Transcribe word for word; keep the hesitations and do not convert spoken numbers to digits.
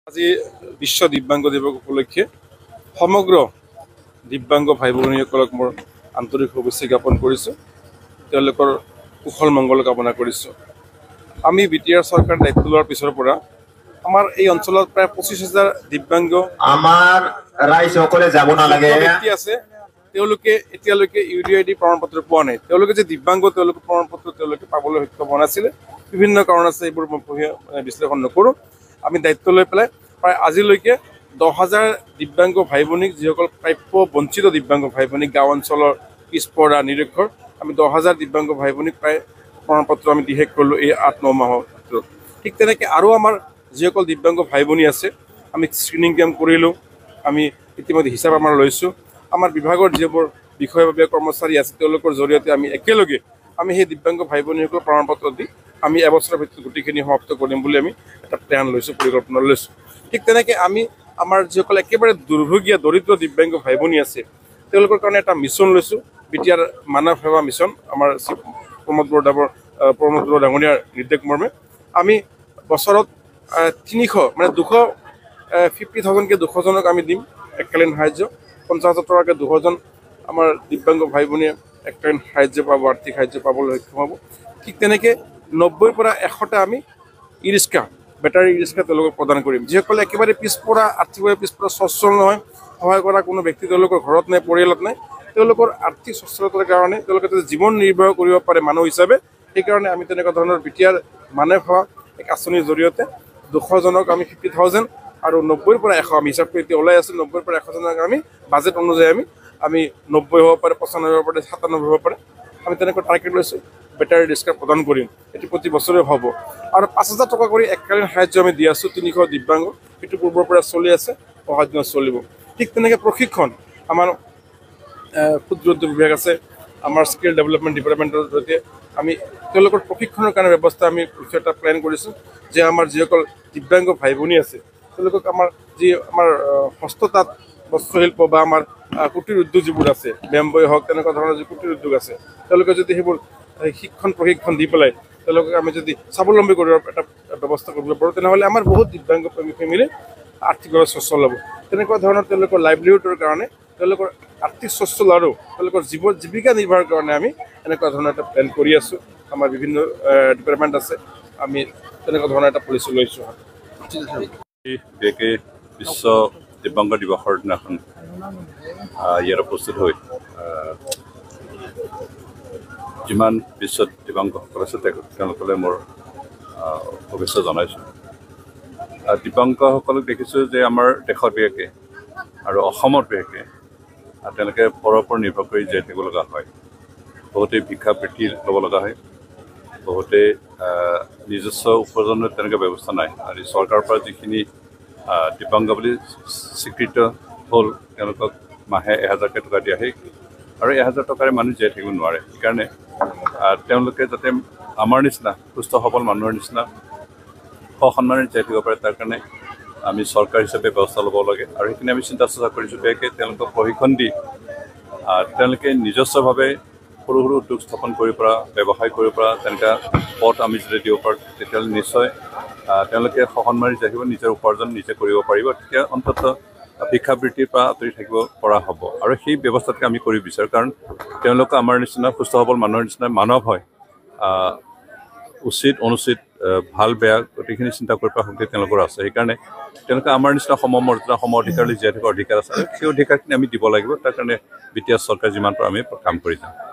আজি বিশ্ব দিব্যাংগ দিৱস উপলক্ষে সমগ্ৰ দিব্যাংগ ভাই ভনীসকলক মোৰ আন্তৰিক শুভেচ্ছা জ্ঞাপন কৰিছোঁ। তেওঁলোকৰ কুশল মংগল কামনা কৰিছোঁ। আমি বিটিআৰ চৰকাৰ দায়িত্ব লোৱাৰ পিছৰ পৰা আমাৰ এই অঞ্চলত প্ৰায় পঁচিছ হাজাৰ দিব্যাংগ আমাৰ ৰাইজসকলে যাব নালাগে ব্যক্তি আছে। তেওঁলোকে এতিয়ালৈকে ইউ ডি আই ডি প্ৰমাণপত্ৰ পোৱা নাই। তেওঁলোকে যে দিব্যাংগ তেওঁলোকে প্ৰমাণপত্ৰ তেওঁলোকে পাবলৈ সক্ষম হোৱা নাছিলে। বিভিন্ন কাৰণ আছে, এইবোৰ মই বিশ্লেষণ নকৰোঁ। আমি দায়িত্ব লৈ পেলাই প্ৰায় আজিলৈকে দহ হাজাৰ দিব্যাংগ ভাই ভনীক, যিসকল প্ৰাপ্য বঞ্চিত দিব্যাংগ ভাই ভনীক, গাঁও অঞ্চলৰ পিছপৰা নিৰক্ষৰ, আমি দহ হাজাৰ দিব্যাংগ ভাই ভনীক প্ৰায় প্ৰমাণপত্ৰ আমি দি শেষ কৰিলোঁ এই আঠ ন মাহৰ ভিতৰত। ঠিক তেনেকৈ আৰু আমাৰ যিসকল দিব্যাংগ ভাই ভনী আছে, আমি স্ক্ৰিনিং কেম্প কৰিলোঁ। আমি ইতিমধ্যে হিচাপ আমাৰ লৈছোঁ। আমাৰ বিভাগৰ যিবোৰ বিষয়ববীয়া কৰ্মচাৰী আছে, তেওঁলোকৰ জৰিয়তে আমি একেলগে আমি সেই দিব্যাংগ ভাই ভনীসকলৰ প্ৰমাণপত্ৰ দি আমি এবছৰৰ ভিতৰত গোটেইখিনি সমাপ্ত কৰিম বুলি আমি এটা প্লেন লৈছোঁ, পৰিকল্পনা লৈছোঁ। ঠিক তেনেকৈ আমি আমাৰ যিসকল একেবাৰে দুৰ্ভগীয়া দৰিদ্ৰ দিব্যাংগ ভাই ভনী আছে, তেওঁলোকৰ কাৰণে এটা মিছন লৈছোঁ, বিটিআৰ মানৱ সেৱা মিছন। আমাৰ শ্ৰী প্ৰমোদ বৰদাবৰ প্ৰমোদ বৰা ডাঙৰীয়াৰ নিৰ্দেশ মৰ্মে আমি বছৰত তিনিশ মানে দুশ ফিফটি থাউজেণ্ডকৈ দুশজনক আমি দিম এককালীন সাহাৰ্য। পঞ্চাছ হাজাৰ টকাকৈ দুশজন আমাৰ দিব্যাংগ ভাই ভনীয়ে এককালীন সাহাৰ্য পাব, আৰ্থিক সাহাৰ্য পাবলৈ সক্ষম হ'ব। ঠিক তেনেকৈ নব্বৈৰ পৰা এশটা আমি e rickshaw, battery e rickshaw তেওঁলোকক প্ৰদান কৰিম। যিসকলে একেবাৰে পিছপৰা, আৰ্থিকভাৱে পিছপৰা, স্বচ্ছল নহয়, সহায় কৰা কোনো ব্যক্তি তেওঁলোকৰ ঘৰত নাই, পৰিয়ালত নাই, তেওঁলোকৰ আৰ্থিক সচ্ছলতাৰ কাৰণে তেওঁলোকে যাতে জীৱন নিৰ্বাহ কৰিব পাৰে মানুহ হিচাপে, সেইকাৰণে আমি তেনেকুৱা ধৰণৰ বিটিআৰ মানৱ সেৱা এক আঁচনিৰ জৰিয়তে দুশজনক আমি ফিফটি থাউজেণ্ড আৰু নব্বৈৰ পৰা এশ আমি হিচাপটো এতিয়া ওলাই আছোঁ। নব্বৈৰ পৰা এশজনক আমি বাজেট অনুযায়ী আমি আমি নব্বৈ হ'ব পাৰে, পঁচানব্বৈ হ'ব পাৰে, সাতানব্বৈ হ'ব পাৰে, আমি তেনেকৈ টাৰ্গেট লৈছোঁ। বেটাৰী ৰিক্সা প্ৰদান কৰিম, এইটো প্ৰতি বছৰে হ'ব। আৰু পাঁচ হাজাৰ টকা কৰি এককালীন সাহাৰ্য আমি দি আছোঁ তিনিশ দিব্যাংগ, সেইটো পূৰ্বৰ পৰা চলি আছে, অহা দিনত চলিব। ঠিক তেনেকৈ প্ৰশিক্ষণ আমাৰ ক্ষুদ্ৰ উদ্যোগ বিভাগ আছে, আমাৰ স্কিল ডেভেলপমেণ্ট ডিপাৰ্টমেণ্টৰ জৰিয়তে আমি তেওঁলোকৰ প্ৰশিক্ষণৰ কাৰণে ব্যৱস্থা আমি এটা প্লেন কৰিছোঁ, যে আমাৰ যিসকল দিব্যাংগ ভাই ভনী আছে, তেওঁলোকক আমাৰ যি আমাৰ হস্ততাঁত বস্ত্ৰশিল্প বা আমাৰ কুটিৰ উদ্যোগ যিবোৰ আছে, বেম্বই হওক, তেনেকুৱা ধৰণৰ যি কুটিৰ উদ্যোগ আছে, তেওঁলোকে যদি সেইবোৰ শিক্ষণ প্ৰশিক্ষণ দি পেলাই তেওঁলোকক আমি যদি স্বাৱলম্বী কৰিব এটা ব্যৱস্থা কৰিব পাৰোঁ, তেনেহ'লে আমাৰ বহুত দিব্যাংগ ফেমিলি আৰ্থিকভাৱে সচ্ছল হ'ব। তেনেকুৱা ধৰণৰ তেওঁলোকৰ লাইভলিহুডৰ কাৰণে, তেওঁলোকৰ আৰ্থিক সচ্ছল আৰু তেওঁলোকৰ জীৱ জীৱিকা নিৰ্বাহৰ কাৰণে আমি এনেকুৱা ধৰণৰ এটা প্লেন কৰি আছোঁ। আমাৰ বিভিন্ন ডিপাৰ্টমেণ্ট আছে, আমি তেনেকুৱা ধৰণৰ এটা পলিচি লৈছোঁ। বিশেষকৈ বিশ্ব দিব্যাংগ দিৱসৰ দিনাখন ইয়াত উপস্থিত হৈ যিমান বিশ্বত দিব্যাংগসকল আছে তেওঁলোকলৈ মোৰ শুভেচ্ছা জনাইছোঁ। দিব্যাংগসকলক দেখিছোঁ যে আমাৰ দেশত বিশেষকৈ আৰু অসমত বিশেষকৈ তেওঁলোকে পৰৰ ওপৰত নিৰ্ভৰ কৰি জীয়াই থাকিব লগা হয়। বহুতেই ভিক্ষাবৃত্তি ল'ব লগা হয়, বহুতে নিজস্ব উপাৰ্জনৰ তেনেকৈ ব্যৱস্থা নাই। আৰু চৰকাৰৰ পৰা যিখিনি দিব্যাংগ বুলি স্বীকৃত হ'ল, তেওঁলোকক মাহে এহেজাৰকৈ টকা দিয়া হয়, আৰু এহেজাৰ টকাৰে মানুহ জীয়াই থাকিব নোৱাৰে। সেইকাৰণে তেওঁলোকে যাতে আমাৰ নিচিনা সুস্থ সবল মানুহৰ নিচিনা সসন্মানে জীয়াই থাকিব পাৰে, তাৰ কাৰণে আমি চৰকাৰ হিচাপে ব্যৱস্থা ল'ব লাগে। আৰু সেইখিনি আমি চিন্তা চৰ্চা কৰিছোঁ। বিশেষকৈ তেওঁলোকক প্ৰশিক্ষণ দি তেওঁলোকে নিজস্বভাৱে সৰু সৰু উদ্যোগ স্থাপন কৰিব পৰা, ব্যৱসায় কৰিব পৰা তেনেকুৱা পথ আমি যদি দিব পাৰোঁ, তেতিয়াহ'লে নিশ্চয় তেওঁলোকে সসন্মানে জীয়াই থাকিব, নিজৰ উপাৰ্জন নিজে কৰিব পাৰিব। তেতিয়া অন্ততঃ ভিক্ষাবৃত্তিৰ পৰা আঁতৰি থাকিব পৰা হ'ব। আৰু সেই ব্যৱস্থাটোকে আমি কৰিব বিচাৰোঁ, কাৰণ তেওঁলোক আমাৰ নিচিনা সুস্থ সবল মানুহৰ নিচিনা মানৱ হয়। উচিত অনুচিত, ভাল বেয়া গোটেইখিনি চিন্তা কৰিব পৰা শক্তি তেওঁলোকৰ আছে। সেইকাৰণে তেওঁলোকে আমাৰ নিচিনা সমমৰ্যাদা, সম অধিকাৰলৈ জীয়াই থকাৰ অধিকাৰ আছে, আৰু সেই অধিকাৰখিনি আমি দিব লাগিব। তাৰ কাৰণে বিটিআৰ চৰকাৰ যিমান পাৰোঁ আমি কাম কৰি যাম।